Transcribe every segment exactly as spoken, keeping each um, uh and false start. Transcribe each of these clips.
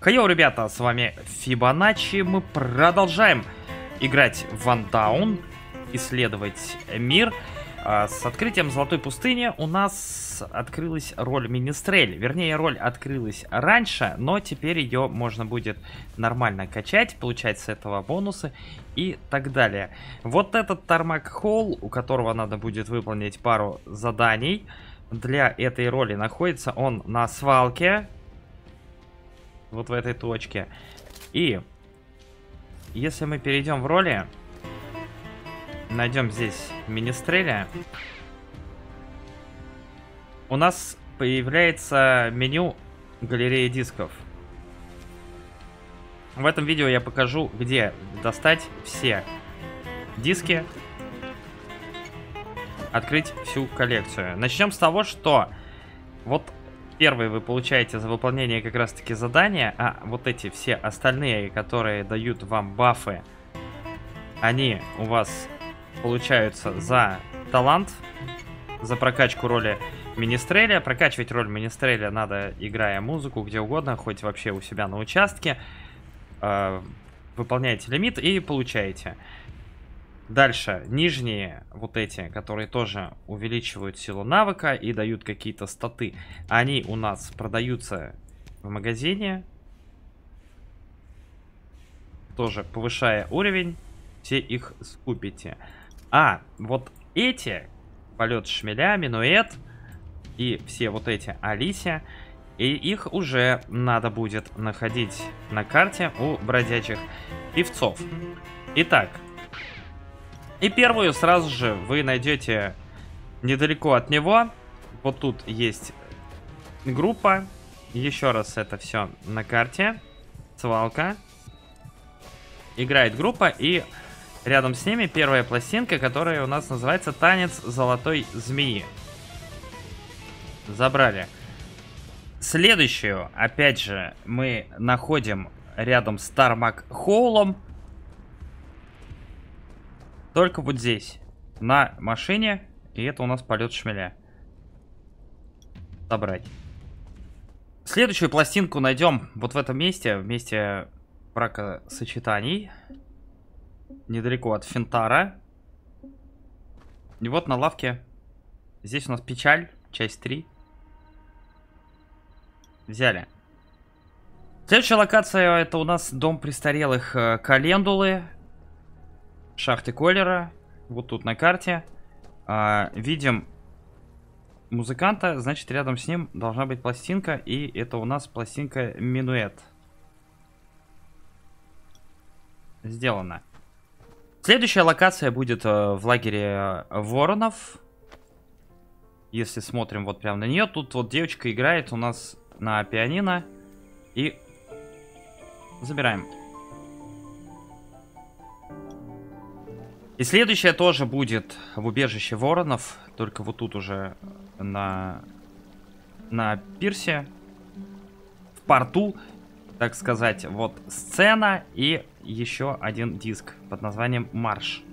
Хайо, ребята, с вами Фибоначчи. Мы продолжаем играть в Вандаун, исследовать мир. С открытием Золотой пустыни у нас открылась роль Министрель. Вернее, роль открылась раньше, но теперь ее можно будет нормально качать, получать с этого бонусы и так далее. Вот этот Тармак Холл, у которого надо будет выполнить пару заданий для этой роли, находится он на свалке. Вот в этой точке. И если мы перейдем в роли, найдем здесь Министреля, у нас появляется меню галереи дисков. В этом видео я покажу, где достать все диски, открыть всю коллекцию. Начнем с того, что вот первый вы получаете за выполнение как раз таки задания, а вот эти все остальные, которые дают вам бафы, они у вас получаются за талант, за прокачку роли Министреля. Прокачивать роль Министреля надо, играя музыку, где угодно, хоть вообще у себя на участке. Э, выполняете лимит и получаете. Дальше, нижние вот эти, которые тоже увеличивают силу навыка и дают какие-то статы, они у нас продаются в магазине. Тоже повышая уровень, все их скупите. А вот эти, полет шмеля, минуэт и все вот эти Алисия, и их уже надо будет находить на карте у бродячих певцов. Итак. И первую сразу же вы найдете недалеко от него. Вот тут есть группа. Еще раз это все на карте. Свалка. Играет группа. И рядом с ними первая пластинка, которая у нас называется «Танец золотой змеи». Забрали. Следующую, опять же, мы находим рядом с Тармак Холлом. Только вот здесь, на машине, и это у нас полет шмеля. Собрать. Следующую пластинку найдем вот в этом месте, в месте бракосочетаний. Недалеко от Фентара. И вот на лавке. Здесь у нас печаль, часть три. Взяли. Следующая локация, это у нас дом престарелых Календулы. Шахты Коллера. Вот тут на карте. А, видим музыканта. Значит, рядом с ним должна быть пластинка. И это у нас пластинка Минуэт. Сделано. Следующая локация будет а, в лагере Воронов. Если смотрим вот прямо на нее. Тут вот девочка играет у нас на пианино. И забираем. И следующее тоже будет в убежище Воронов, только вот тут уже на, на пирсе, в порту, так сказать, вот сцена и еще один диск под названием «Марш».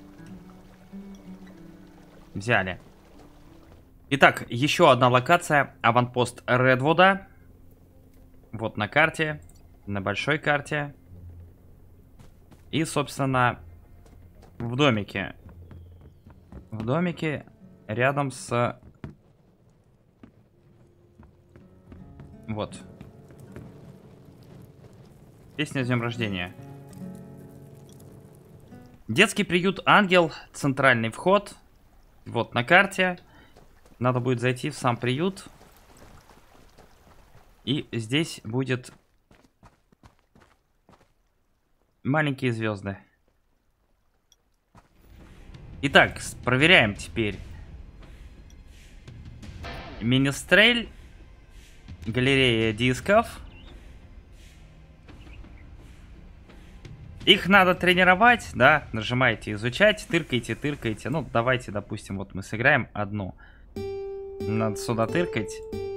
Взяли. Итак, еще одна локация, аванпост Редвуда. Вот на карте, на большой карте. И, собственно... В домике. В домике рядом с... Вот. Песня с днем рождения. Детский приют «Ангел». Центральный вход. Вот на карте. Надо будет зайти в сам приют. И здесь будет... маленькие звезды. Итак, проверяем теперь. Министрель. Галерея дисков. Их надо тренировать, да? Нажимаете изучать, тыркаете, тыркаете. Ну, давайте, допустим, вот мы сыграем одну. Надо сюда тыркать.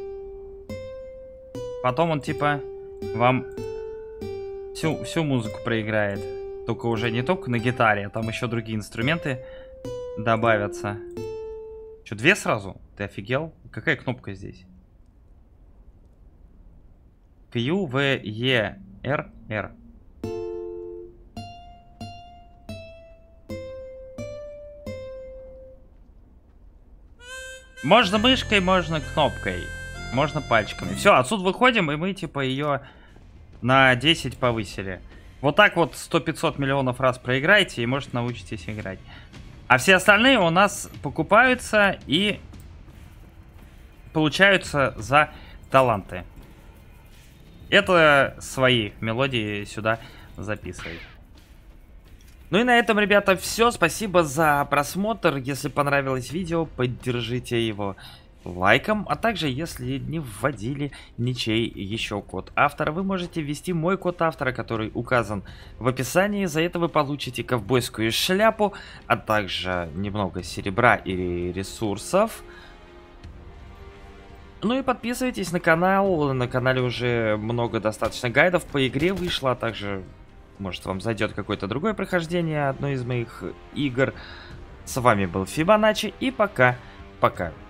Потом он типа вам всю, всю музыку проиграет. Только уже не только на гитаре, а там еще другие инструменты добавятся. Что, две сразу? Ты офигел? Какая кнопка здесь? Q, V, E, R, R. Можно мышкой, можно кнопкой, можно пальчиками. Все, отсюда выходим, и мы типа ее на десять повысили. Вот так вот сто-пятьсот миллионов раз проиграете, и может научитесь играть. А все остальные у нас покупаются и получаются за таланты. Это свои мелодии сюда записывай. Ну и на этом, ребята, все. Спасибо за просмотр. Если понравилось видео, поддержите его лайком. А также, если не вводили ничей еще код автора, вы можете ввести мой код автора, который указан в описании. За это вы получите ковбойскую шляпу, а также немного серебра и ресурсов. Ну и подписывайтесь на канал. На канале уже много достаточно гайдов по игре вышло, а также... Может, вам зайдет какое-то другое прохождение одной из моих игр. С вами был Фибоначчи, и пока-пока.